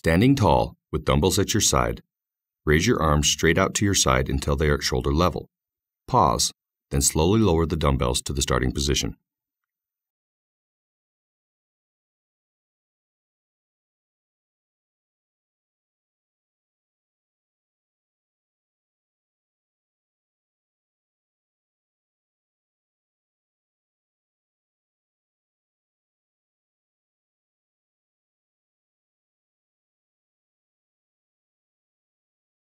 Standing tall, with dumbbells at your side, raise your arms straight out to your side until they are at shoulder level. Pause, then slowly lower the dumbbells to the starting position.